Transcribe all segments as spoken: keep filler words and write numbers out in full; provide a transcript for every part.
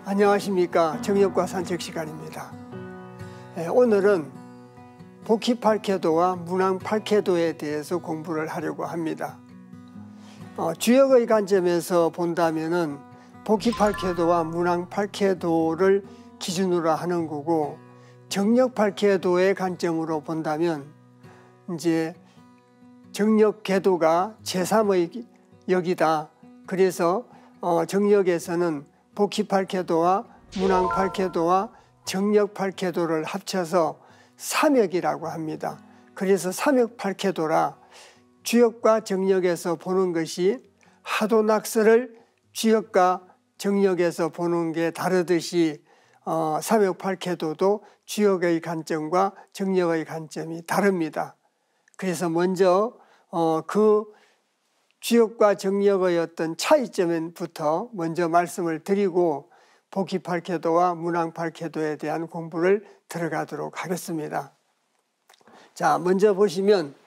안녕하십니까. 정력과 산책 시간입니다. 예, 오늘은 복희 팔캐도와 문왕 팔캐도에 대해서 공부를 하려고 합니다. 어, 주역의 관점에서 본다면은 복희 팔캐도와 문왕 팔캐도를 기준으로 하는 거고, 정력 팔캐도의 관점으로 본다면 이제 정력 궤도가 제삼의 역이다. 그래서 어, 정력에서는 복희 팔캐도와 문왕 팔캐도와 정력 팔캐도를 합쳐서 삼역이라고 합니다. 그래서 삼역 팔캐도라 주역과 정력에서 보는 것이 하도낙설을 주역과 정력에서 보는 게 다르듯이 어, 삼역 팔캐도도 주역의 관점과 정력의 관점이 다릅니다. 그래서 먼저 어, 그 주역과 정력의 어떤 차이점부터 먼저 말씀을 드리고 복희 팔캐도와 문왕 팔캐도에 대한 공부를 들어가도록 하겠습니다. 자, 먼저 보시면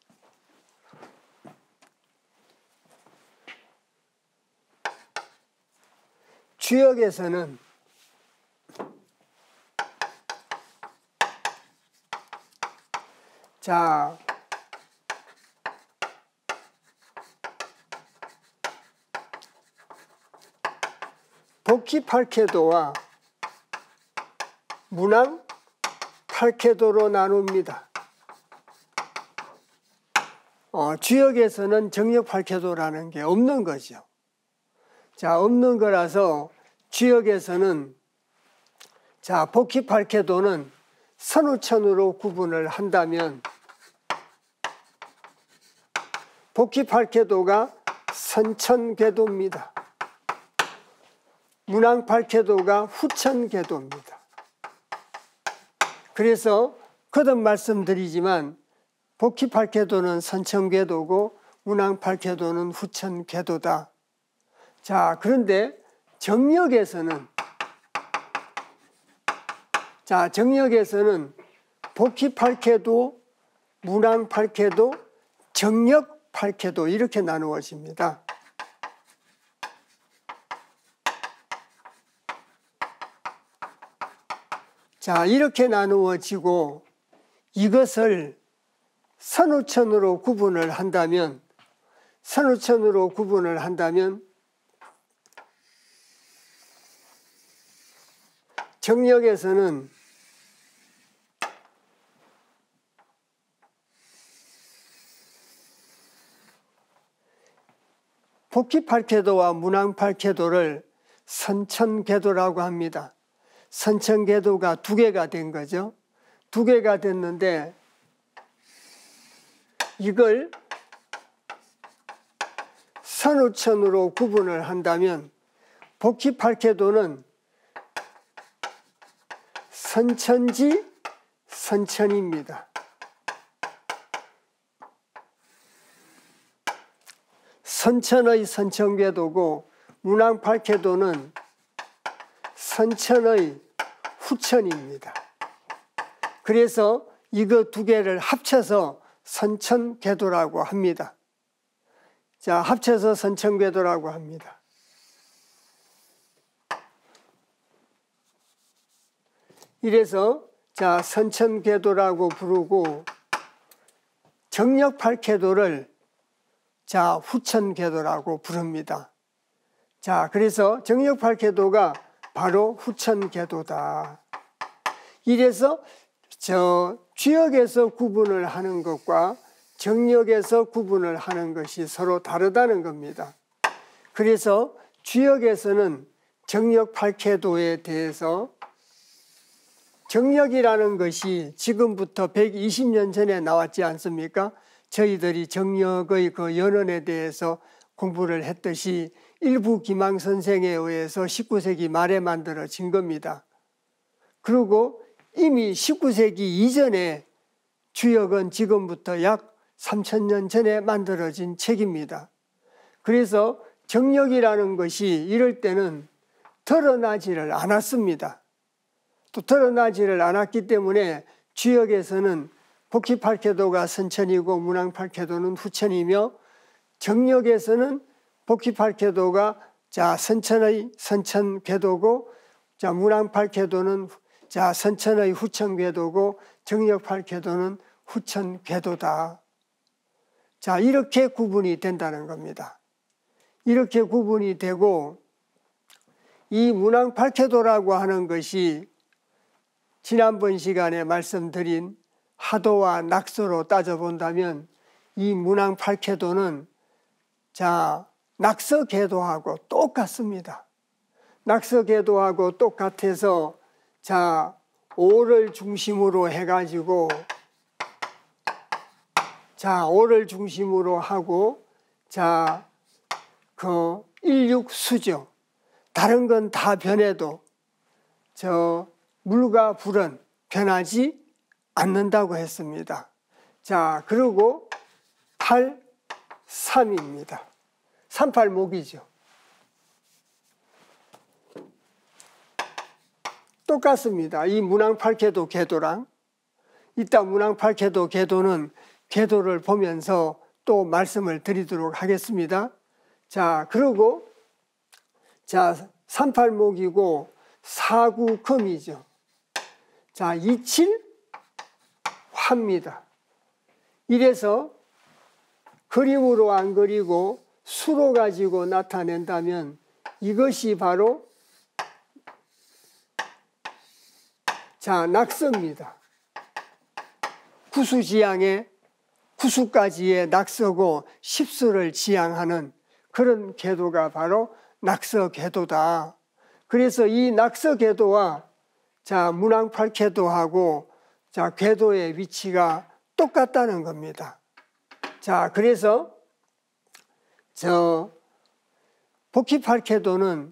주역에서는 자 복희 팔캐도와 문왕 팔캐도로 나눕니다. 어, 주역에서는 정력 팔캐도라는 게 없는 거죠. 자, 없는 거라서 주역에서는 자, 복희 팔캐도는 선우천으로 구분을 한다면 복희 팔캐도가 선천궤도입니다. 문왕 팔캐도가 후천궤도입니다. 그래서 거듭 말씀드리지만 복희 팔캐도는 선천궤도고 문왕 팔캐도는 후천궤도다. 자, 그런데 정력에서는 자, 정력에서는 복희 팔캐도, 문왕 팔캐도, 정력 팔캐도 이렇게 나누어집니다. 자, 이렇게 나누어지고 이것을 선우천으로 구분을 한다면 선우천으로 구분을 한다면 정력에서는 복희 팔캐도와 문왕 팔캐도를 선천궤도라고 합니다. 선천궤도가 두 개가 된 거죠. 두 개가 됐는데 이걸 선우천으로 구분을 한다면 복희 팔캐도는 선천지 선천입니다. 선천의 선천궤도고 문왕 팔캐도는 선천의 후천입니다. 그래서 이거 두 개를 합쳐서 선천궤도라고 합니다. 자, 합쳐서 선천궤도라고 합니다. 이래서 자, 선천궤도라고 부르고 정력 팔캐도를 자, 후천궤도라고 부릅니다. 자, 그래서 정력 팔캐도가 바로 후천궤도다. 이래서 저 주역에서 구분을 하는 것과 정력에서 구분을 하는 것이 서로 다르다는 겁니다. 그래서 주역에서는 정력 팔캐도에 대해서 정력이라는 것이 지금부터 백이십 년 전에 나왔지 않습니까? 저희들이 정력의 그 연원에 대해서 공부를 했듯이 일부 기망 선생에 의해서 십구 세기 말에 만들어진 겁니다. 그리고 이미 십구 세기 이전에 주역은 지금부터 약 삼천 년 전에 만들어진 책입니다. 그래서 정력이라는 것이 이럴 때는 드러나지를 않았습니다. 또 드러나지를 않았기 때문에 주역에서는 복희 팔캐도가 선천이고 문왕 팔캐도는 후천이며 정력에서는 복희 팔캐도가 자 선천의 선천궤도고 자, 문왕팔캐도는 자, 선천의 후천궤도고 정력팔캐도는 후천궤도다. 자, 이렇게 구분이 된다는 겁니다. 이렇게 구분이 되고, 이 문왕팔캐도라고 하는 것이 지난번 시간에 말씀드린 하도와 낙서로 따져본다면 이 문왕팔캐도는 자, 낙서궤도하고 똑같습니다. 낙서궤도하고 똑같아서 자, 오를 중심으로 해가지고 자, 오를 중심으로 하고 자, 그 일육수죠. 다른 건 다 변해도 저 물과 불은 변하지 않는다고 했습니다. 자, 그리고 팔, 삼입니다. 삼팔목이죠. 똑같습니다. 이 문왕팔캐도 궤도랑 이따 문왕팔캐도 궤도는 궤도를 보면서 또 말씀을 드리도록 하겠습니다. 자, 그리고 자, 삼팔목이고 사구금이죠. 자, 이칠 화입니다. 이래서 그림으로 안 그리고 수로 가지고 나타낸다면 이것이 바로 자, 낙서입니다. 구수지향의 구수까지의 낙서고 십수를 지향하는 그런 궤도가 바로 낙서궤도다. 그래서 이 낙서궤도와 자, 문왕팔캐도하고 자, 궤도의 위치가 똑같다는 겁니다. 자, 그래서 저 복희팔캐도는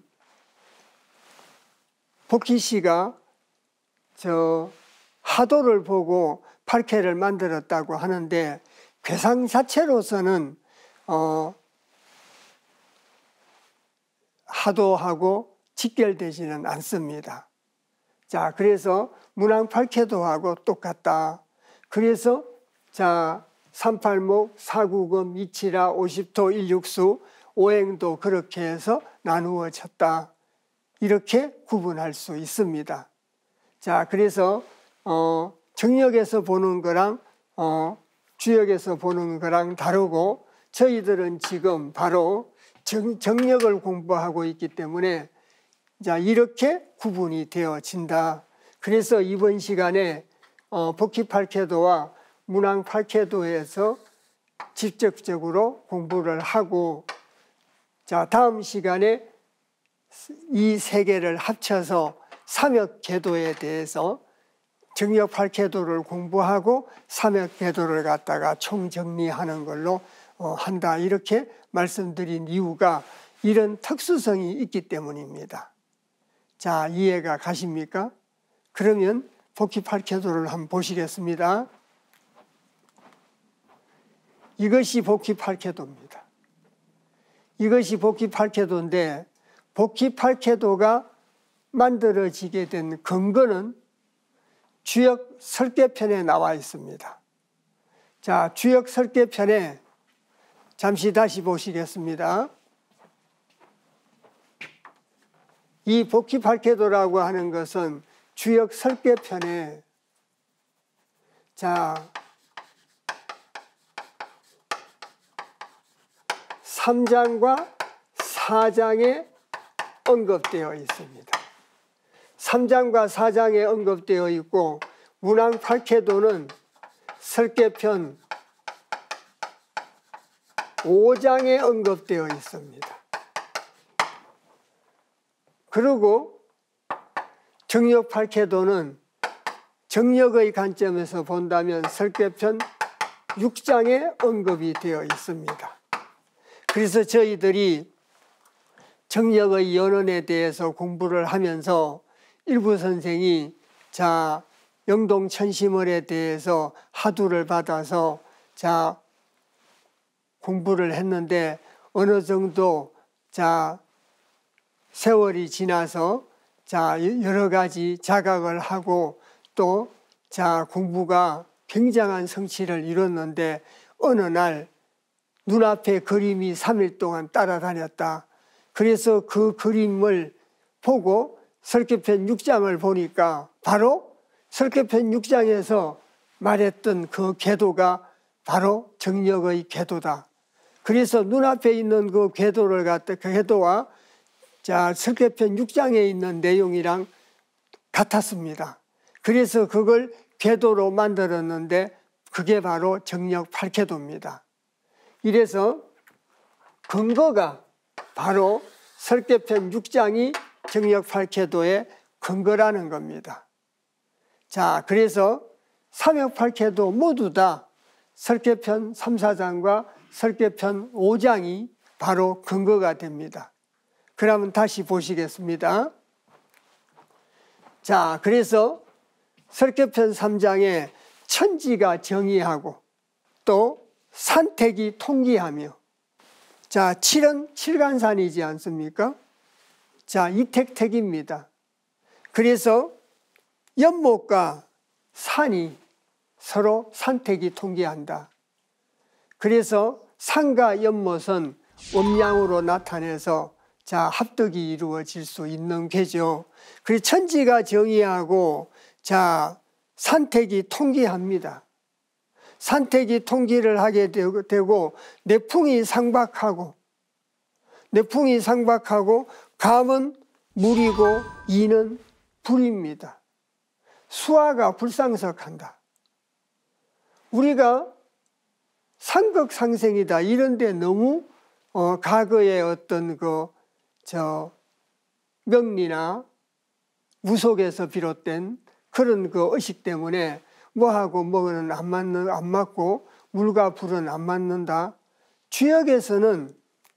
복희씨가 저 하도를 보고 팔캐를 만들었다고 하는데 괴상 자체로서는 어 하도하고 직결되지는 않습니다. 자, 그래서 문왕팔캐도하고 똑같다. 그래서 자, 삼팔목, 사구금, 이칠화, 오십토, 일육수, 오행도 그렇게 해서 나누어졌다. 이렇게 구분할 수 있습니다. 자, 그래서 어, 정력에서 보는 거랑 어, 주역에서 보는 거랑 다르고 저희들은 지금 바로 정, 정력을 공부하고 있기 때문에 자, 이렇게 구분이 되어진다. 그래서 이번 시간에 어, 복희팔캐도와 문왕팔캐도에서 직접적으로 공부를 하고 자, 다음 시간에 이 세 개를 합쳐서 삼역궤도에 대해서 정력팔캐도를 공부하고 삼역궤도를 갖다가 총정리하는 걸로 어, 한다. 이렇게 말씀드린 이유가 이런 특수성이 있기 때문입니다. 자, 이해가 가십니까? 그러면 복희팔캐도를 한번 보시겠습니다. 이것이 복희팔캐도입니다. 이것이 복희팔캐도인데 복희팔캐도가 만들어지게 된 근거는 주역 설계편에 나와 있습니다. 자, 주역 설계편에 잠시 다시 보시겠습니다. 이 복희팔캐도라고 하는 것은 주역 설계편에 자, 삼 장과 사 장에 언급되어 있습니다. 삼 장과 사 장에 언급되어 있고 문왕팔캐도는 설계편 오 장에 언급되어 있습니다. 그리고 정력팔캐도는 정력의 관점에서 본다면 설계편 육 장에 언급이 되어 있습니다. 그래서 저희들이 정력의 연원에 대해서 공부를 하면서 일부 선생이 자, 영동천심월에 대해서 하두를 받아서 자, 공부를 했는데 어느 정도 자, 세월이 지나서 자, 여러 가지 자각을 하고 또 자, 공부가 굉장한 성취를 이뤘는데 어느 날 눈앞에 그림이 삼 일 동안 따라다녔다. 그래서 그 그림을 보고 설계편 육 장을 보니까 바로 설계편 육 장에서 말했던 그 궤도가 바로 정력의 궤도다. 그래서 눈앞에 있는 그 궤도를 갖다 그 궤도와 자 설계편 육 장에 있는 내용이랑 같았습니다. 그래서 그걸 궤도로 만들었는데 그게 바로 정력 팔 궤도입니다. 이래서 근거가 바로 설계편 육 장이 정력 팔 궤도의 근거라는 겁니다. 자, 그래서 삼역 팔 궤도 모두 다 설계편 삼, 사 장과 설계편 오 장이 바로 근거가 됩니다. 그러면 다시 보시겠습니다. 자, 그래서 설계편 삼 장에 천지가 정의하고 또 산택이 통기하며 자, 칠은 칠간산이지 않습니까? 자, 이택택입니다. 그래서 연못과 산이 서로 산택이 통기한다. 그래서 산과 연못은 음양으로 나타내서 자, 합덕이 이루어질 수 있는 궤죠. 그래서 천지가 정의하고 자, 산택이 통기합니다. 산택이 통기를 하게 되고 내풍이 상박하고 내풍이 상박하고 감은 물이고 이는 불입니다. 수화가 불상석한다. 우리가 상극상생이다 이런데 너무 어, 과거의 어떤 그 저 명리나 무속에서 비롯된 그런 그 의식 때문에 뭐하고 뭐는 안 맞는 안 맞고 물과 불은 안 맞는다. 주역에서는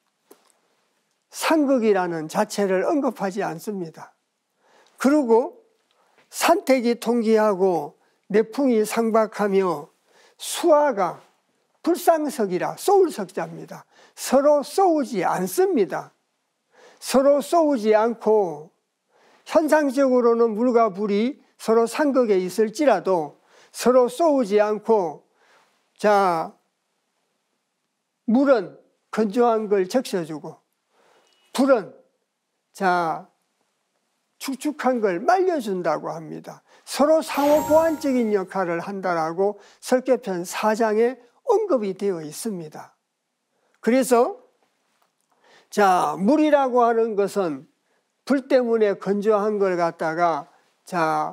상극이라는 자체를 언급하지 않습니다. 그리고 산택이 통기하고 내풍이 상박하며 수화가 불상석이라 소울석자입니다. 서로 싸우지 않습니다. 서로 싸우지 않고 현상적으로는 물과 불이 서로 상극에 있을지라도 서로 싸우지 않고 자 물은 건조한 걸 적셔주고 불은 자 축축한 걸 말려준다고 합니다. 서로 상호 보완적인 역할을 한다라고 설계편 사 장에 언급이 되어 있습니다. 그래서 자 물이라고 하는 것은 불 때문에 건조한 걸 갖다가 자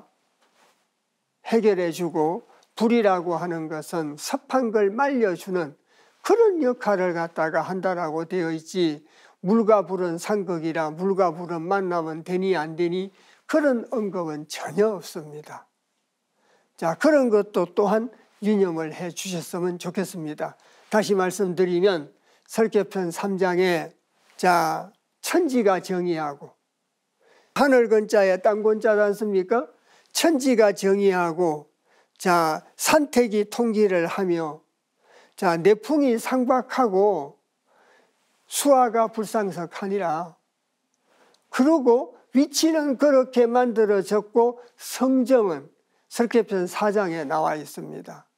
해결해주고 불이라고 하는 것은 섭한 걸 말려주는 그런 역할을 갖다가 한다라고 되어 있지 물과 불은 상극이라 물과 불은 만나면 되니 안 되니 그런 언급은 전혀 없습니다. 자 그런 것도 또한 유념을 해 주셨으면 좋겠습니다. 다시 말씀드리면 설계편 삼 장에 자 천지가 정의하고 하늘 근자에 땅 근자지 않습니까? 천지가 정의하고 자 산택이 통기를 하며 자 내풍이 상박하고 수화가 불상석하니라. 그리고 위치는 그렇게 만들어졌고 성정은 설계편 사 장에 나와 있습니다.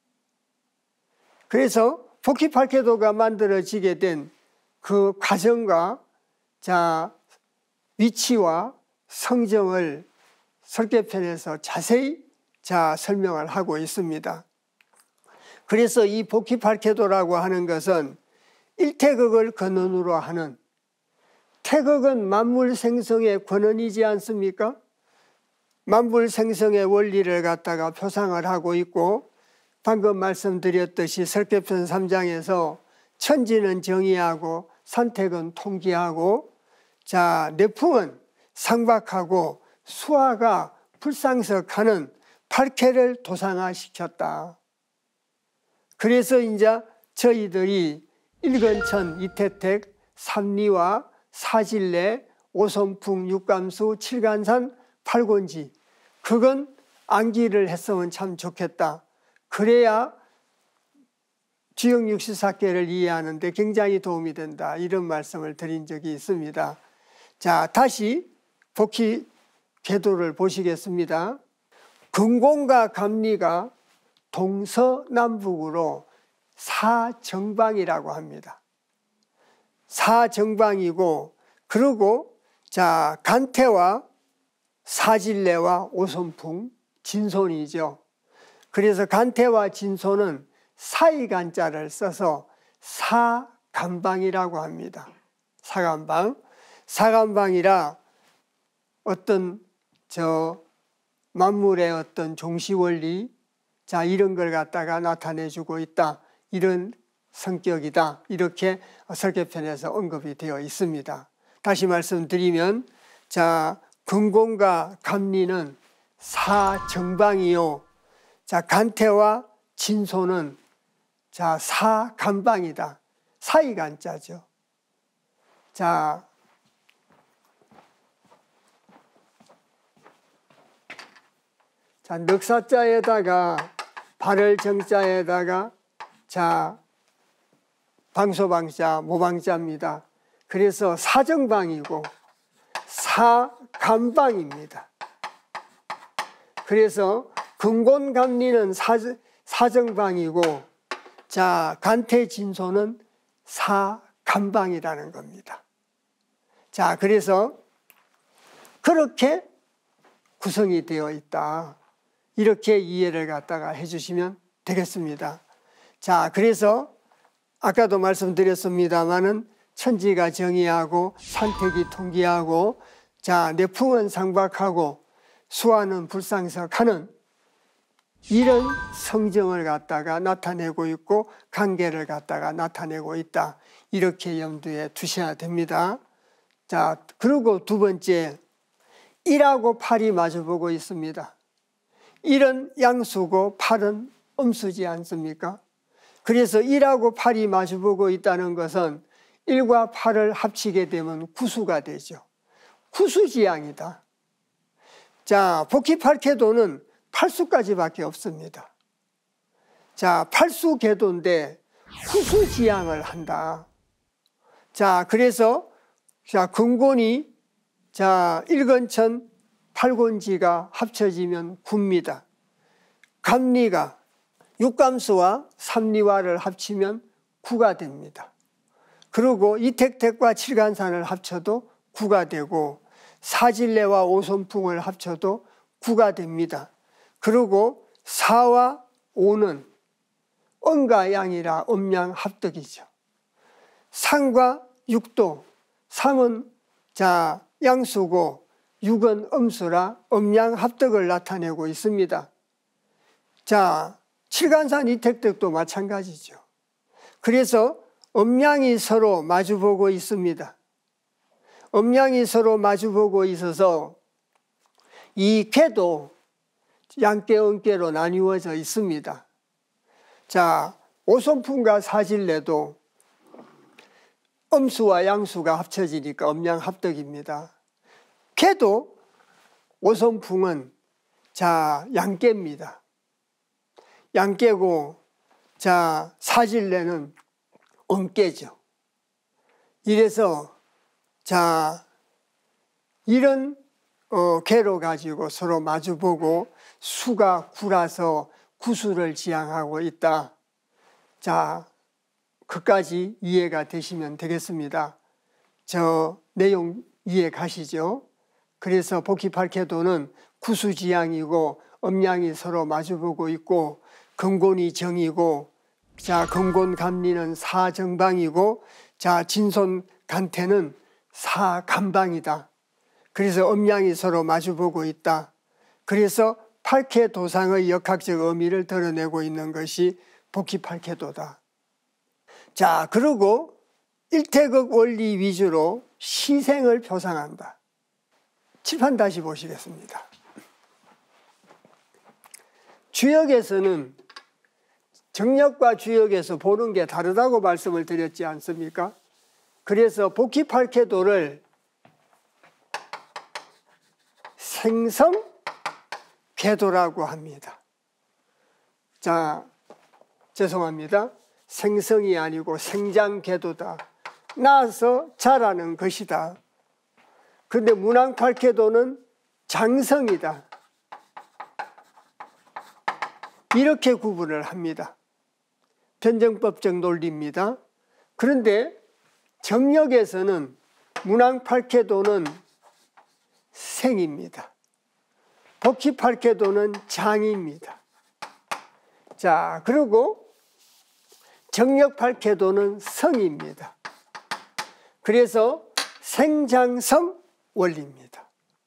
그래서 복희팔계도가 만들어지게 된 그 과정과 자 위치와 성정을 설계편에서 자세히 자 설명을 하고 있습니다. 그래서 이 복희팔계도라고 하는 것은 일태극을 근원으로 하는 태극은 만물 생성의 근원이지 않습니까? 만물 생성의 원리를 갖다가 표상을 하고 있고 방금 말씀드렸듯이 설계편 삼 장에서 천지는 정의하고 산택은 통기하고 자 내풍은 상박하고 수화가 불상석하는 팔계를 도상화시켰다. 그래서 이제 저희들이 일근천, 이태택, 삼리와 사질례, 오선풍, 육감수, 칠간산, 팔곤지 그건 암기를 했으면 참 좋겠다. 그래야 주역육십사계를 이해하는 데 굉장히 도움이 된다. 이런 말씀을 드린 적이 있습니다. 자, 다시 복희 궤도를 보시겠습니다. 근공과 감리가 동서남북으로 사정방이라고 합니다. 사정방이고 그리고 자 간태와 사질레와 오손풍, 진손이죠. 그래서 간태와 진손은 사이간자를 써서 사간방이라고 합니다. 사간방. 사간방이라 어떤 저 만물의 어떤 종시원리, 자, 이런 걸 갖다가 나타내주고 있다. 이런 성격이다. 이렇게 설계편에서 언급이 되어 있습니다. 다시 말씀드리면, 자, 근곤과 감리는 사정방이요. 자, 간태와 진손은 자, 사간방이다. 사이간자죠. 자, 자, 넉사자에다가 발을 정자에다가 자, 방소방자, 모방자입니다. 그래서 사정방이고 사간방입니다. 그래서 근곤감리는 사, 사정방이고 자, 간태진소는 사간방이라는 겁니다. 자, 그래서 그렇게 구성이 되어 있다. 이렇게 이해를 갖다가 해주시면 되겠습니다. 자, 그래서 아까도 말씀드렸습니다마는 천지가 정의하고 산택이 통기하고 자, 내풍은 상박하고 수화는 불상석하는 이런 성정을 갖다가 나타내고 있고 관계를 갖다가 나타내고 있다. 이렇게 염두에 두셔야 됩니다. 자, 그리고 두 번째, 일하고 팔이 마주보고 있습니다. 일은 양수고 팔은 음수지 않습니까? 그래서 일하고 팔이 마주보고 있다는 것은 일과 팔을 합치게 되면 구수가 되죠. 구수지향이다. 자, 복희팔계도는 팔수까지밖에 없습니다. 자, 팔수계도인데 구수지향을 한다. 자, 그래서 자, 근곤이 자, 일근천 팔곤지가 합쳐지면 구입니다. 감리가 육감수와 삼리화를 합치면 구가 됩니다. 그리고 이택택과 칠간산을 합쳐도 구가 되고 사질레와 오손풍을 합쳐도 구가 됩니다. 그리고 사와 오는 음과 양이라 음양 합덕이죠. 상과 육도, 상은 자 양수고 육은 음수라 음양 합덕을 나타내고 있습니다. 자, 칠간산 이택택도 마찬가지죠. 그래서 음양이 서로 마주보고 있습니다. 음양이 서로 마주보고 있어서 이 궤도 양계, 음계로 나뉘어져 있습니다. 자, 오손풍과 사질레도 음수와 양수가 합쳐지니까 음양 합덕입니다. 궤도 오손풍은 자, 양계입니다. 양계고 자, 사질레는 음계죠. 이래서 자, 이런 어, 궤로 가지고 서로 마주보고 수가 구라서 구수를 지향하고 있다. 자, 그까지 이해가 되시면 되겠습니다. 저 내용 이해 가시죠? 그래서 복희팔계도는 구수지향이고 음양이 서로 마주보고 있고 근곤이 정이고 자, 근곤감리는 사정방이고 자, 진손간태는 사간방이다. 그래서 음양이 서로 마주보고 있다. 그래서 팔계도상의 역학적 의미를 드러내고 있는 것이 복희팔계도다. 자, 그리고 일태극 원리 위주로 시생을 표상한다. 칠판 다시 보시겠습니다. 주역에서는 정역과 주역에서 보는 게 다르다고 말씀을 드렸지 않습니까? 그래서 복희팔계도를 생성궤도라고 합니다. 자, 죄송합니다. 생성이 아니고 생장궤도다. 나서 자라는 것이다. 그런데 문왕팔계도는 장성이다. 이렇게 구분을 합니다. 변정법적 논리입니다. 그런데 정역에서는 문왕팔계도는 생입니다. 복희팔계도는 장입니다. 자, 그리고 정력팔계도는 성입니다. 그래서 생장성 원리입니다.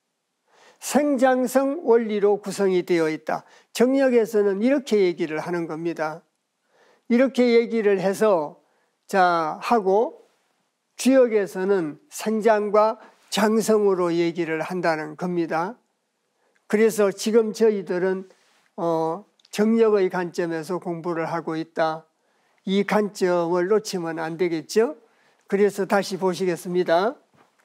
생장성 원리로 구성이 되어 있다. 정력에서는 이렇게 얘기를 하는 겁니다. 이렇게 얘기를 해서 자 하고 주역에서는 생장과 장성으로 얘기를 한다는 겁니다. 그래서 지금 저희들은 어, 정력의 관점에서 공부를 하고 있다. 이 관점을 놓치면 안 되겠죠? 그래서 다시 보시겠습니다.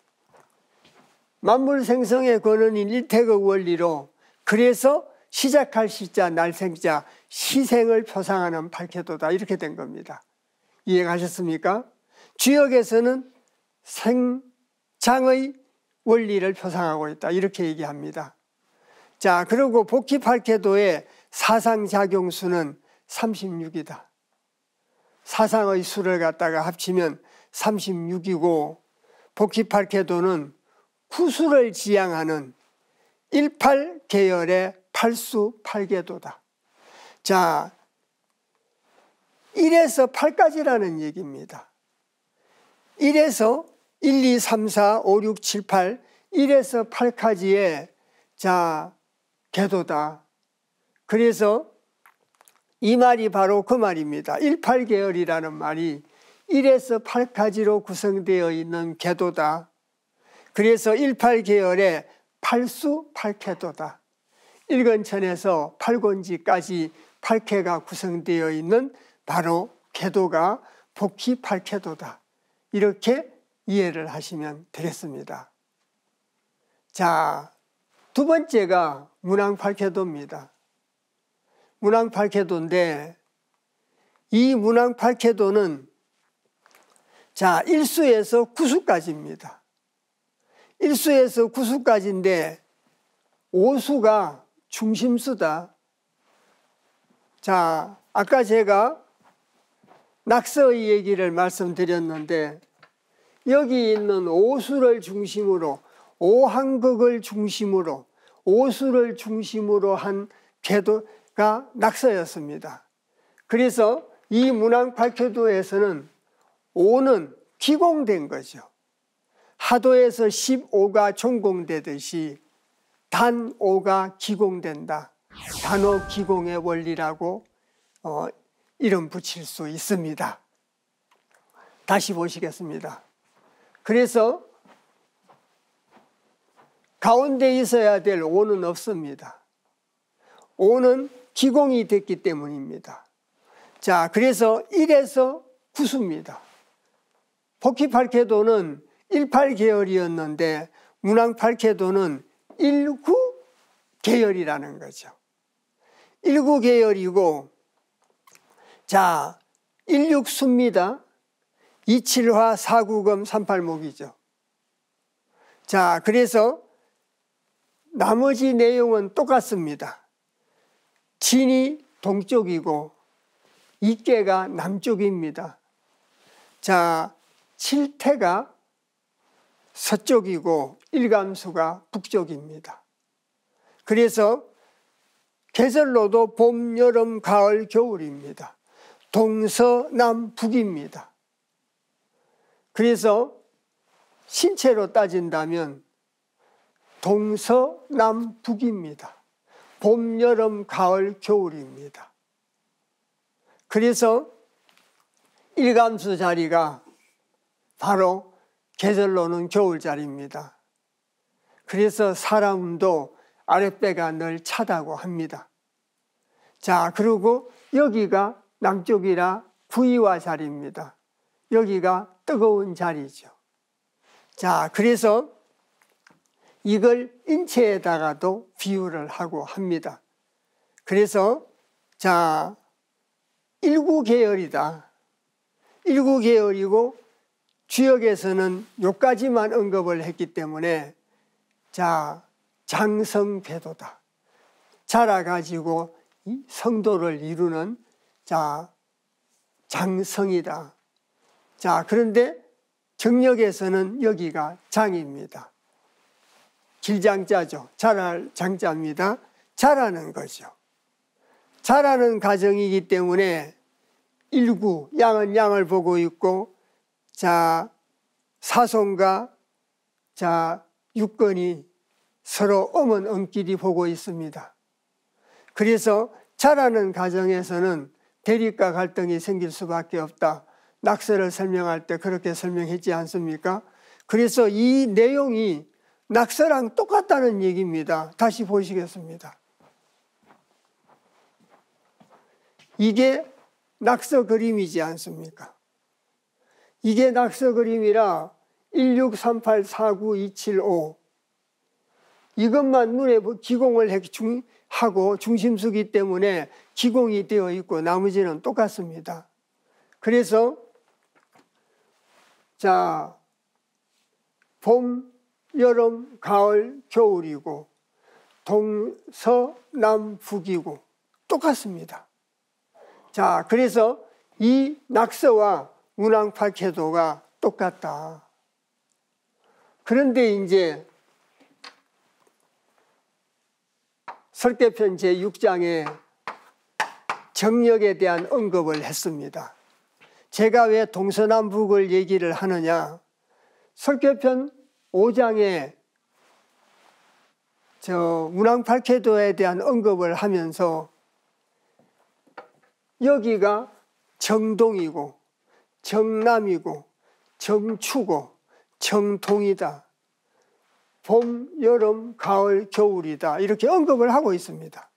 만물 생성의 근원인 일태극 원리로 그래서 시작할 시자 날생자 시생을 표상하는 팔계도다 이렇게 된 겁니다. 이해가셨습니까? 주역에서는 생장의 원리를 표상하고 있다 이렇게 얘기합니다. 자, 그리고 복희팔계도의 사상작용수는 삼십육이다. 사상의 수를 갖다가 합치면 삼십육이고 복희팔계도는 구수를 지향하는 일팔 계열의 팔수 팔계도다. 자, 일에서 팔까지라는 얘기입니다. 일에서 일, 이, 삼, 사, 오, 육, 칠, 팔 일에서 팔까지의 자 계도다. 그래서 이 말이 바로 그 말입니다. 일팔 계열이라는 말이 일에서 팔까지로 구성되어 있는 계도다. 그래서 일팔 계열의 팔수 팔계도다. 일권천에서 팔권지까지 팔계가 구성되어 있는 바로 계도가 복희팔계도다. 이렇게 이해를 하시면 되겠습니다. 자, 두 번째가 문왕팔계도입니다. 문왕팔계도인데 이 문왕팔계도는 자 일수에서 구수까지입니다. 일수에서 구수까지인데 오수가 중심수다. 자, 아까 제가 낙서의 얘기를 말씀드렸는데 여기 있는 오수를 중심으로 오한극을 중심으로 오수를 중심으로 한 계도가 낙서였습니다. 그래서 이 문왕팔계도에서는 오는 기공된 거죠. 하도에서 십오가 종공되듯이 단오가 기공된다. 단오 기공의 원리라고 어, 이름 붙일 수 있습니다. 다시 보시겠습니다. 그래서 가운데 있어야 될 오는 없습니다. 오는 기공이 됐기 때문입니다. 자, 그래서 일에서 구수입니다. 복희팔계도는 일팔 계열이었는데 문왕팔계도는 일구 계열이라는 거죠. 일구 계열이고 자 일육수입니다. 이칠화 사구금 삼팔목이죠. 자, 그래서 나머지 내용은 똑같습니다. 진이 동쪽이고 이계가 남쪽입니다. 자, 칠태가 서쪽이고 일감수가 북쪽입니다. 그래서 계절로도 봄, 여름, 가을, 겨울입니다. 동서남북입니다. 그래서 신체로 따진다면 동서남북입니다. 봄, 여름, 가을, 겨울입니다. 그래서 일감수 자리가 바로 계절로는 겨울자리입니다. 그래서 사람도 아랫배가 늘 차다고 합니다. 자, 그리고 여기가 남쪽이라 구이화 자리입니다. 여기가 뜨거운 자리죠. 자, 그래서 이걸 인체에다가도 비유를 하고 합니다. 그래서 자, 일구 계열이다. 일구 계열이고 주역에서는 요까지만 언급을 했기 때문에 자, 장성궤도다. 자라가지고 이 성도를 이루는 자, 장성이다. 자, 그런데 정력에서는 여기가 장입니다. 길장자죠. 자랄 장자입니다. 자라는 거죠. 자라는 과정이기 때문에 일구, 양은 양을 보고 있고, 자, 사손과 자, 육건이 서로 엄은 엄끼리 보고 있습니다. 그래서 자라는 과정에서는 대립과 갈등이 생길 수밖에 없다. 낙서를 설명할 때 그렇게 설명했지 않습니까? 그래서 이 내용이 낙서랑 똑같다는 얘기입니다. 다시 보시겠습니다. 이게 낙서 그림이지 않습니까? 이게 낙서 그림이라 일육삼팔사구이칠오 이것만 눈에 기공을 하고 중심수기 때문에 기공이 되어 있고 나머지는 똑같습니다. 그래서 자, 봄, 여름, 가을, 겨울이고 동서남북이고 똑같습니다. 자, 그래서 이 낙서와 문왕팔캐도가 똑같다. 그런데 이제 설계편 제육 장에 정력에 대한 언급을 했습니다. 제가 왜 동서남북을 얘기를 하느냐? 설계편 오 장에 저 문왕팔캐도에 대한 언급을 하면서 여기가 정동이고 정남이고 정추고 정동이다. 봄, 여름, 가을, 겨울이다. 이렇게 언급을 하고 있습니다.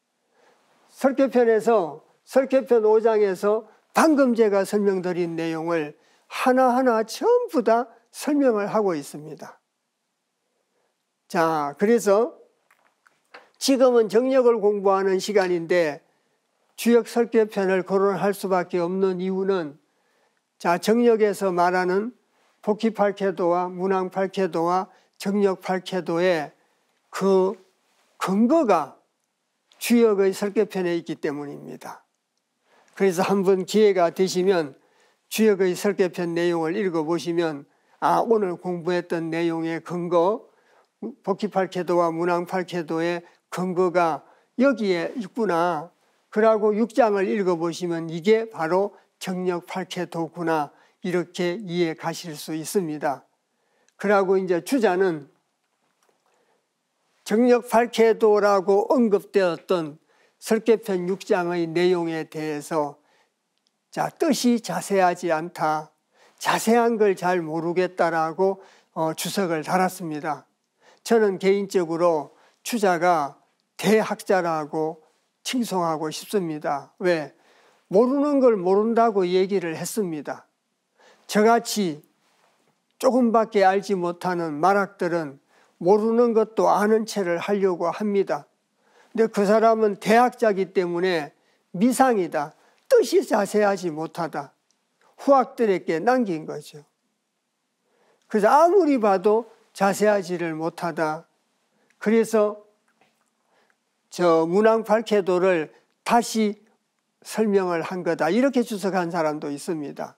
설계편에서 설계편 오 장에서 방금 제가 설명드린 내용을 하나하나 전부 다 설명을 하고 있습니다. 자, 그래서 지금은 정력을 공부하는 시간인데 주역 설계편을 거론할 수밖에 없는 이유는 자, 정력에서 말하는 복희팔캐도와 문왕팔캐도와 정력팔캐도의 그 근거가 주역의 설계편에 있기 때문입니다. 그래서 한번 기회가 되시면 주역의 설계편 내용을 읽어보시면 아, 오늘 공부했던 내용의 근거, 복희팔캐도와 문왕팔캐도의 근거가 여기에 있구나. 그러고 육 장을 읽어보시면 이게 바로 정력팔캐도구나. 이렇게 이해 가실 수 있습니다. 그러고 이제 주자는 정력팔캐도라고 언급되었던 설계편 육 장의 내용에 대해서 자, 뜻이 자세하지 않다. 자세한 걸 잘 모르겠다라고 어, 주석을 달았습니다. 저는 개인적으로 추자가 대학자라고 칭송하고 싶습니다. 왜? 모르는 걸 모른다고 얘기를 했습니다. 저같이 조금밖에 알지 못하는 말학들은 모르는 것도 아는 체를 하려고 합니다. 근데 그 사람은 대학자이기 때문에 미상이다. 뜻이 자세하지 못하다. 후학들에게 남긴 거죠. 그래서 아무리 봐도 자세하지를 못하다. 그래서 저 문왕팔캐도를 다시 설명을 한 거다. 이렇게 주석한 사람도 있습니다.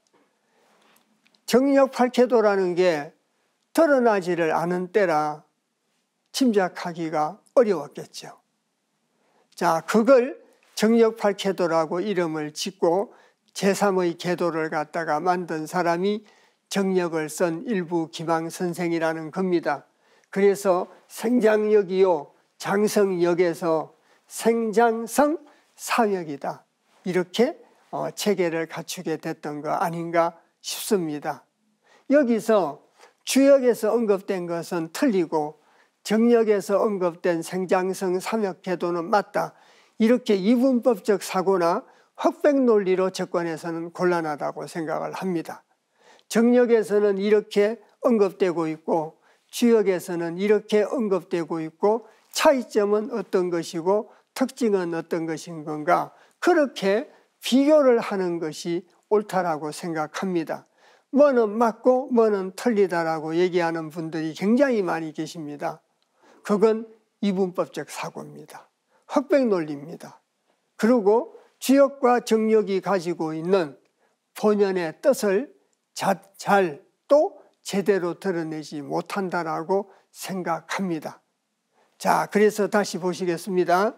정력팔캐도라는 게 드러나지를 않은 때라 짐작하기가 어려웠겠죠. 자, 그걸 정력팔캐도라고 이름을 짓고 제삼의 계도를 갖다가 만든 사람이 정력을 쓴 일부 기망 선생이라는 겁니다. 그래서 생장역이요 장성역에서 생장성 사역이다. 이렇게 어, 체계를 갖추게 됐던 거 아닌가 싶습니다. 여기서 주역에서 언급된 것은 틀리고 정력에서 언급된 생장성 삼역계도는 맞다. 이렇게 이분법적 사고나 흑백 논리로 접근해서는 곤란하다고 생각을 합니다. 정력에서는 이렇게 언급되고 있고 주역에서는 이렇게 언급되고 있고 차이점은 어떤 것이고 특징은 어떤 것인 건가, 그렇게 비교를 하는 것이 옳다라고 생각합니다. 뭐는 맞고 뭐는 틀리다라고 얘기하는 분들이 굉장히 많이 계십니다. 그건 이분법적 사고입니다. 흑백 논리입니다. 그리고 주역과 정력이 가지고 있는 본연의 뜻을 잘 또 제대로 드러내지 못한다라고 생각합니다. 자, 그래서 다시 보시겠습니다.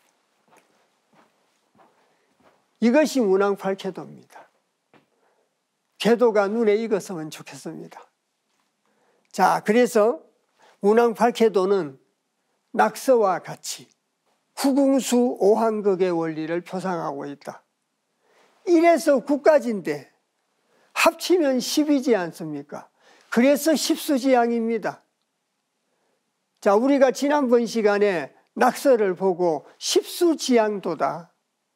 이것이 문왕팔쾌도입니다. 궤도가 눈에 익었으면 좋겠습니다. 자, 그래서 문왕팔쾌도는 낙서와 같이 구궁수 오한극의 원리를 표상하고 있다. 일에서 구까지인데 합치면 십이지 않습니까? 그래서 십수지양입니다. 자, 우리가 지난번 시간에 낙서를 보고 십수지양도다.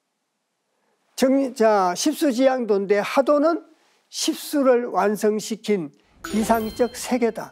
정, 자, 십수지양도인데 하도는 십수를 완성시킨 이상적 세계다.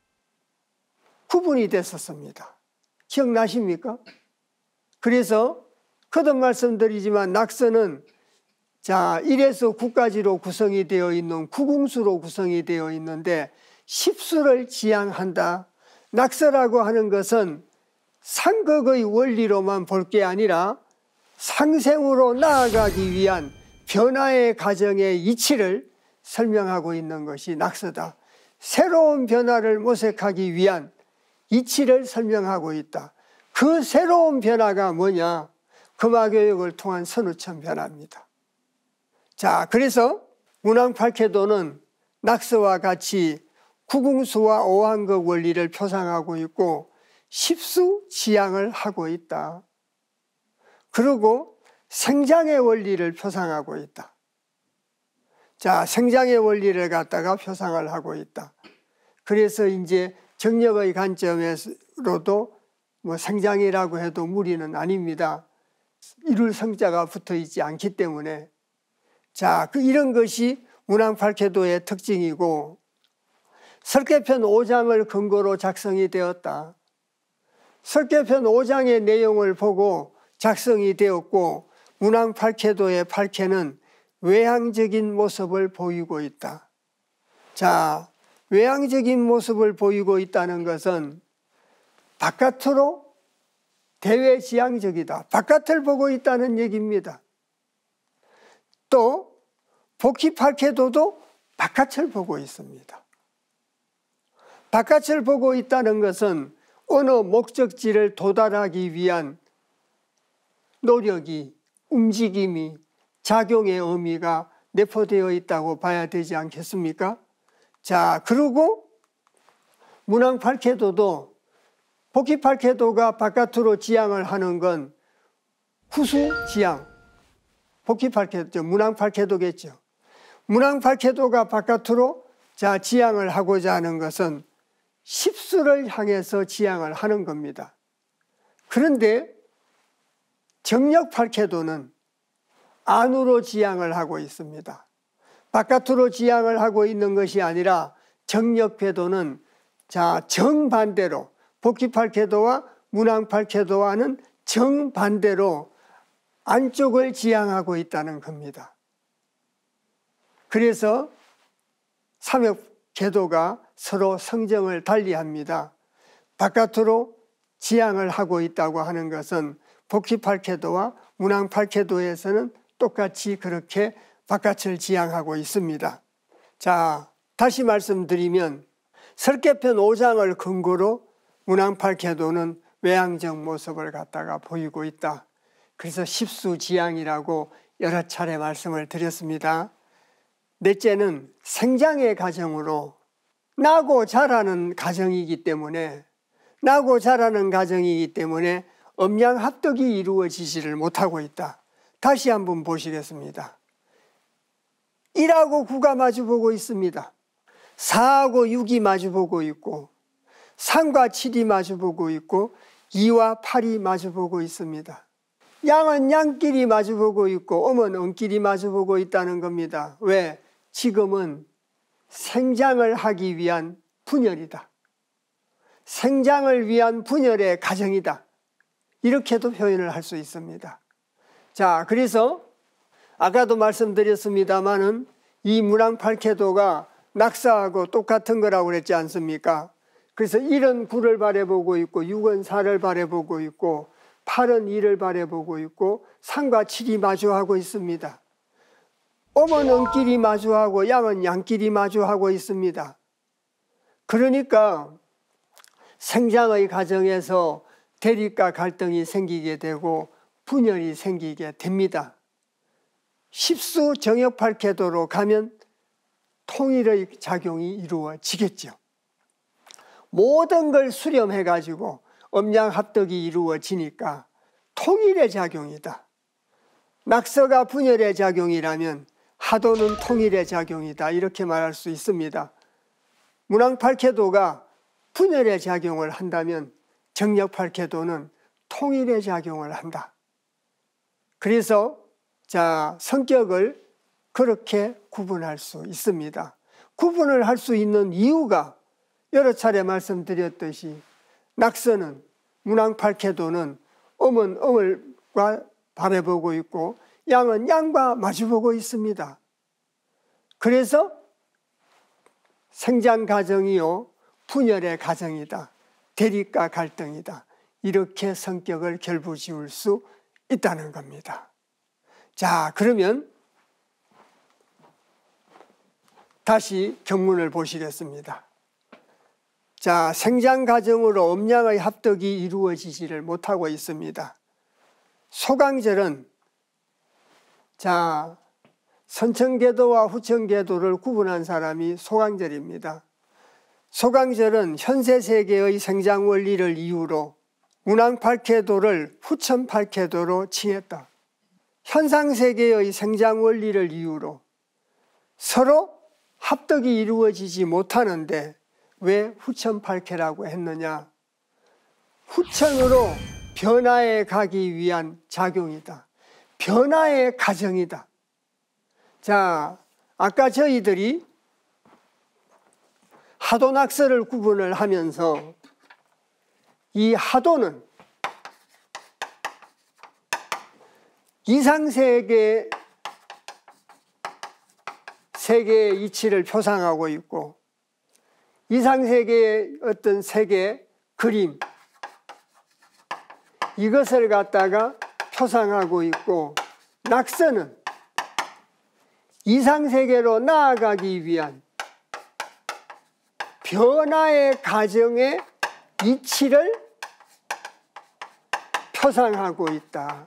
구분이 됐었습니다. 기억나십니까? 그래서 거듭 말씀드리지만 낙서는 자, 일에서 구까지로 구성이 되어 있는 구궁수로 구성이 되어 있는데 십수를 지향한다. 낙서라고 하는 것은 상극의 원리로만 볼 게 아니라 상생으로 나아가기 위한 변화의 과정의 이치를 설명하고 있는 것이 낙서다. 새로운 변화를 모색하기 위한 이치를 설명하고 있다. 그 새로운 변화가 뭐냐? 금화교육을 통한 선우천 변화입니다. 자, 그래서 문왕팔쾌도는 낙서와 같이 구궁수와 오한극 원리를 표상하고 있고 십수지향을 하고 있다. 그리고 생장의 원리를 표상하고 있다. 자, 생장의 원리를 갖다가 표상을 하고 있다. 그래서 이제 정력의 관점으로도 뭐 생장이라고 해도 무리는 아닙니다. 이룰 성자가 붙어 있지 않기 때문에. 자, 그 이런 것이 문왕팔쾌도의 특징이고 설계편 오 장을 근거로 작성이 되었다. 설계편 오 장의 내용을 보고 작성이 되었고 문왕팔쾌도의 팔쾌는 외향적인 모습을 보이고 있다. 자, 외향적인 모습을 보이고 있다는 것은 바깥으로 대외지향적이다. 바깥을 보고 있다는 얘기입니다. 또 복희팔쾌도도 바깥을 보고 있습니다. 바깥을 보고 있다는 것은 어느 목적지를 도달하기 위한 노력이, 움직임이, 작용의 의미가 내포되어 있다고 봐야 되지 않겠습니까? 자, 그리고 문왕팔쾌도도 복희팔쾌도가 바깥으로 지향을 하는 건 후수지향, 복희팔쾌도, 문왕팔쾌도겠죠. 문왕팔쾌도가 바깥으로 자 지향을 하고자 하는 것은 십수를 향해서 지향을 하는 겁니다. 그런데 정력팔쾌도는 안으로 지향을 하고 있습니다. 바깥으로 지향을 하고 있는 것이 아니라 정력궤도는 자 정반대로 복희팔쾌도와 문왕팔쾌도와는 정반대로 안쪽을 지향하고 있다는 겁니다. 그래서 삼엽궤도가 서로 성정을 달리합니다. 바깥으로 지향을 하고 있다고 하는 것은 복희팔쾌도와 문왕팔쾌도에서는 똑같이 그렇게 바깥을 지향하고 있습니다. 자, 다시 말씀드리면 설계편 오 장을 근거로 문왕팔쾌도는 외향적 모습을 갖다가 보이고 있다. 그래서 십수지향이라고 여러 차례 말씀을 드렸습니다. 넷째는 생장의 과정으로 나고 자라는 과정이기 때문에 나고 자라는 과정이기 때문에 음양합덕이 이루어지지를 못하고 있다. 다시 한번 보시겠습니다. 일하고 구가 마주보고 있습니다. 사하고 육이 마주보고 있고 삼과 칠이 마주보고 있고 이와 팔이 마주보고 있습니다. 양은 양끼리 마주보고 있고 음은 음끼리 마주보고 있다는 겁니다. 왜? 지금은 생장을 하기 위한 분열이다. 생장을 위한 분열의 과정이다. 이렇게도 표현을 할 수 있습니다. 자, 그래서 아까도 말씀드렸습니다마는 이 문왕팔쾌도가 낙사하고 똑같은 거라고 그랬지 않습니까? 그래서 일은 구를 바라보고 있고 육은 사를 바라보고 있고 팔은 이를 바라보고 있고 삼과 칠이 마주하고 있습니다. 음은 음끼리 마주하고 양은 양끼리 마주하고 있습니다. 그러니까 생장의 과정에서 대립과 갈등이 생기게 되고 분열이 생기게 됩니다. 십수 정역팔계도로 가면 통일의 작용이 이루어지겠죠. 모든 걸 수렴해 가지고 음양합덕이 이루어지니까 통일의 작용이다. 낙서가 분열의 작용이라면 하도는 통일의 작용이다, 이렇게 말할 수 있습니다. 문왕팔계도가 분열의 작용을 한다면 정역팔계도는 통일의 작용을 한다. 그래서 자, 성격을 그렇게 구분할 수 있습니다. 구분을 할 수 있는 이유가 여러 차례 말씀드렸듯이 낙서는, 문왕팔계도는 음은 음을과 바라보고 있고 양은 양과 마주보고 있습니다. 그래서 생장 가정이요 분열의 가정이다, 대립과 갈등이다, 이렇게 성격을 결부지을 수 있다는 겁니다. 자, 그러면 다시 경문을 보시겠습니다. 자, 생장 가정으로 음양의 합덕이 이루어지지를 못하고 있습니다. 소강절은 자, 선천계도와 후천계도를 구분한 사람이 소강절입니다. 소강절은 현세세계의 생장원리를 이유로 문왕팔계도를 후천팔계도로 칭했다. 현상세계의 생장원리를 이유로 서로 합덕이 이루어지지 못하는데 왜 후천팔계라고 했느냐? 후천으로 변화에 가기 위한 작용이다. 변화의 과정이다. 자, 아까 저희들이 하도낙서를 구분을 하면서 이 하도는 이상세계 세계의 이치를 표상하고 있고 이상세계의 어떤 세계 그림, 이것을 갖다가 표상하고 있고, 낙서는 이상세계로 나아가기 위한 변화의 과정의 이치를 표상하고 있다.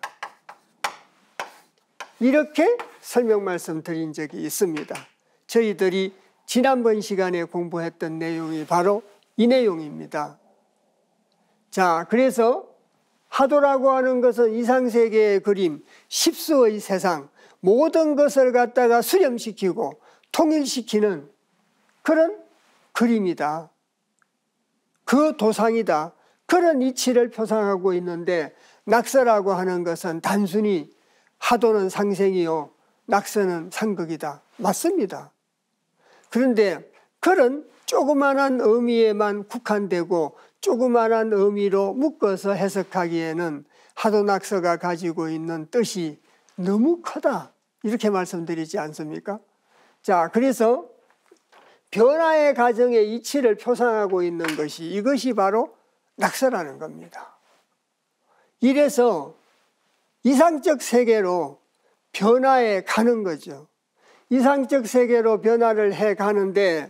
이렇게 설명 말씀드린 적이 있습니다. 저희들이 지난번 시간에 공부했던 내용이 바로 이 내용입니다. 자, 그래서 하도라고 하는 것은 이상세계의 그림, 십수의 세상, 모든 것을 갖다가 수렴시키고 통일시키는 그런 그림이다. 그 도상이다. 그런 이치를 표상하고 있는데, 낙서라고 하는 것은 단순히 하도는 상생이요 낙서는 상극이다. 맞습니다. 그런데 그런 조그만한 의미에만 국한되고 조그만한 의미로 묶어서 해석하기에는 하도낙서가 가지고 있는 뜻이 너무 크다, 이렇게 말씀드리지 않습니까? 자, 그래서 변화의 과정의 이치를 표상하고 있는 것이, 이것이 바로 낙서라는 겁니다. 이래서 이상적 세계로 변화해 가는 거죠. 이상적 세계로 변화를 해 가는데,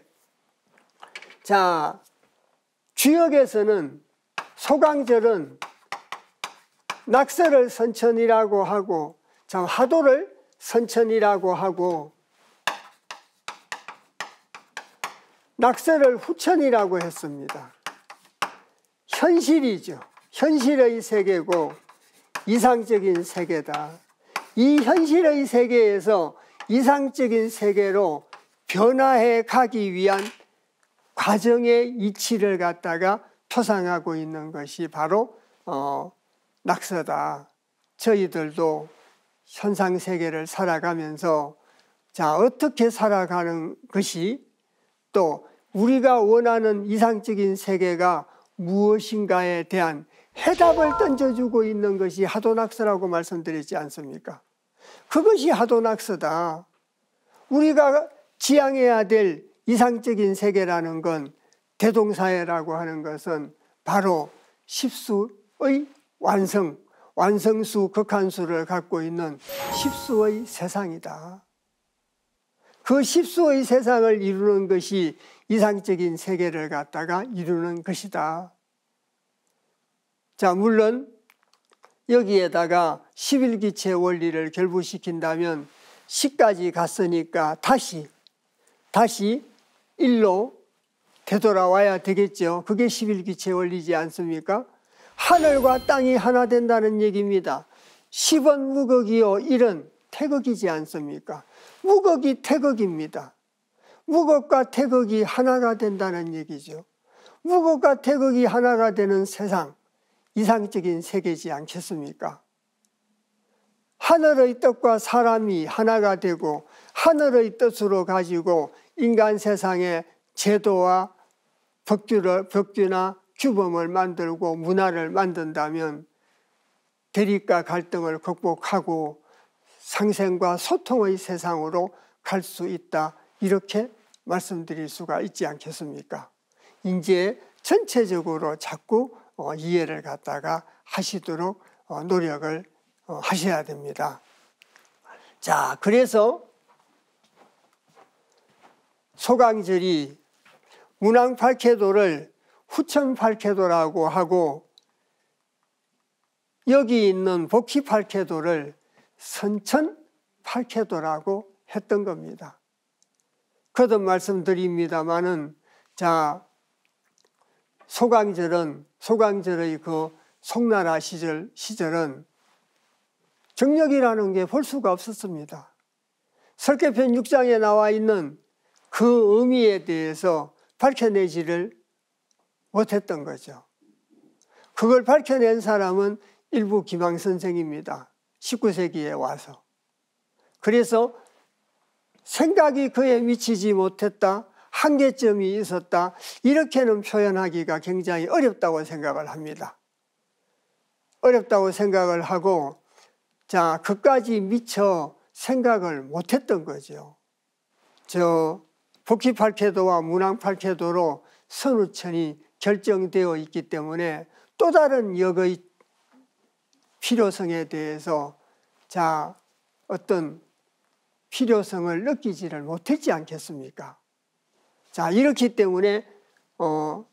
자, 주역에서는 소강절은 낙서를 선천이라고 하고, 참 하도를 선천이라고 하고, 낙서를 후천이라고 했습니다. 현실이죠. 현실의 세계고 이상적인 세계다. 이 현실의 세계에서 이상적인 세계로 변화해 가기 위한 과정의 이치를 갖다가 표상하고 있는 것이 바로 어, 낙서다. 저희들도 현상세계를 살아가면서 자, 어떻게 살아가는 것이, 또 우리가 원하는 이상적인 세계가 무엇인가에 대한 해답을 던져주고 있는 것이 하도낙서라고 말씀드렸지 않습니까? 그것이 하도낙서다. 우리가 지향해야 될 이상적인 세계라는 건, 대동사회라고 하는 것은 바로 십수의 완성, 완성수, 극한수를 갖고 있는 십수의 세상이다. 그 십수의 세상을 이루는 것이 이상적인 세계를 갖다가 이루는 것이다. 자, 물론 여기에다가 십일기체 원리를 결부시킨다면 십까지 갔으니까 다시 다시 일로 되돌아와야 되겠죠. 그게 십일기체 원리지 않습니까? 하늘과 땅이 하나 된다는 얘기입니다. 십은 무극이요 일은 태극이지 않습니까? 무극이 태극입니다. 무극과 태극이 하나가 된다는 얘기죠. 무극과 태극이 하나가 되는 세상, 이상적인 세계지 않겠습니까? 하늘의 뜻과 사람이 하나가 되고 하늘의 뜻으로 가지고 인간 세상의 제도와 법규를, 법규나 규범을 만들고 문화를 만든다면 대립과 갈등을 극복하고 상생과 소통의 세상으로 갈 수 있다, 이렇게 말씀드릴 수가 있지 않겠습니까? 이제 전체적으로 자꾸 이해를 갖다가 하시도록 노력을 하셔야 됩니다. 자, 그래서 소강절이 문왕팔캐도를 후천팔캐도라고 하고 여기 있는 복희팔캐도를 선천팔캐도라고 했던 겁니다. 거듭 말씀드립니다마는, 자, 소강절은, 소강절의 그 송나라 시절, 시절은 정력이라는 게 볼 수가 없었습니다. 설계편 육 장에 나와 있는 그 의미에 대해서 밝혀내지를 못했던 거죠. 그걸 밝혀낸 사람은 일부 기망 선생입니다. 십구 세기에 와서. 그래서 생각이 그에 미치지 못했다, 한계점이 있었다, 이렇게는 표현하기가 굉장히 어렵다고 생각을 합니다. 어렵다고 생각을 하고, 자, 그까지 미처 생각을 못했던 거죠. 저 복희팔캐도와 문왕팔캐도로 선우천이 결정되어 있기 때문에 또 다른 역의 필요성에 대해서 자 어떤 필요성을 느끼지를 못했지 않겠습니까? 자, 이렇기 때문에 어,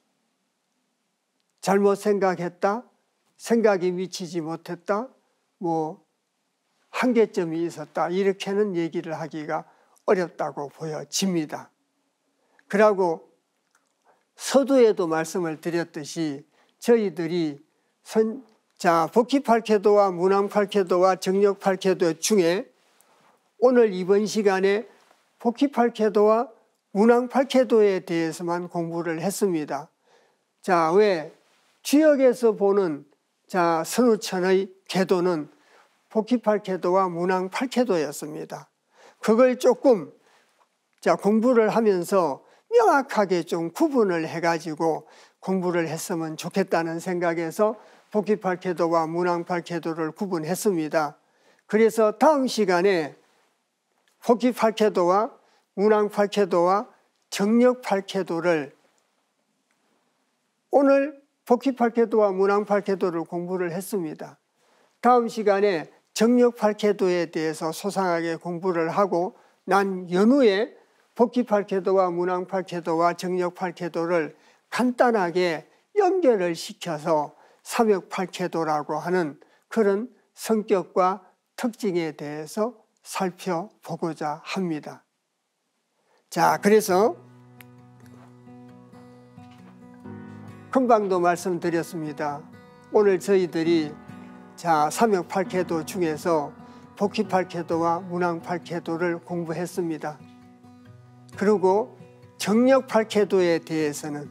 잘못 생각했다, 생각이 미치지 못했다, 뭐 한계점이 있었다, 이렇게는 얘기를 하기가 어렵다고 보여집니다. 그러고 서두에도 말씀을 드렸듯이 저희들이 선, 자, 복희팔캐도와 문왕팔캐도와 정력팔캐도 중에 오늘 이번 시간에 복희팔캐도와 문왕팔캐도에 대해서만 공부를 했습니다. 자, 왜 주역에서 보는 자 선우천의 궤도는 복희팔캐도와 문왕팔캐도였습니다. 그걸 조금 자 공부를 하면서 명확하게 좀 구분을 해가지고 공부를 했으면 좋겠다는 생각에서 복희팔캐도와 문왕팔캐도를 구분했습니다. 그래서 다음 시간에 복희팔캐도와 문왕팔캐도와 정력팔캐도를 오늘 복희팔캐도와 문왕팔캐도를 공부를 했습니다. 다음 시간에 정력팔캐도에 대해서 소상하게 공부를 하고 난 연후에 복희팔캐도와 문왕팔캐도와 정력팔캐도를 간단하게 연결을 시켜서 삼역팔캐도라고 하는 그런 성격과 특징에 대해서 살펴보고자 합니다. 자, 그래서 금방도 말씀드렸습니다. 오늘 저희들이 자 삼역팔캐도 중에서 복희팔캐도와 문왕팔캐도를 공부했습니다. 그리고 정력팔캐도에 대해서는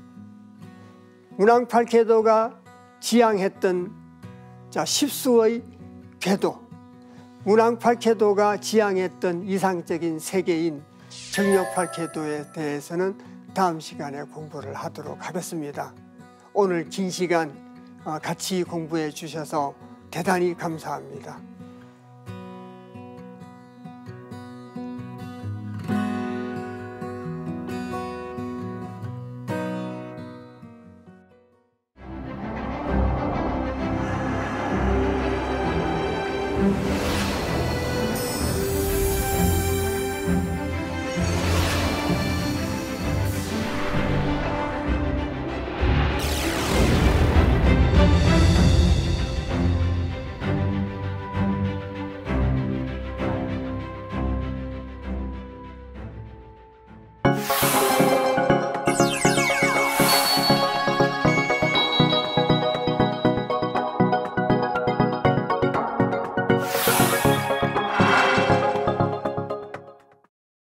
문왕팔캐도가 지향했던 자 십수의 궤도, 문왕팔캐도가 지향했던 이상적인 세계인 정력팔캐도에 대해서는 다음 시간에 공부를 하도록 하겠습니다. 오늘 긴 시간 같이 공부해 주셔서 대단히 감사합니다.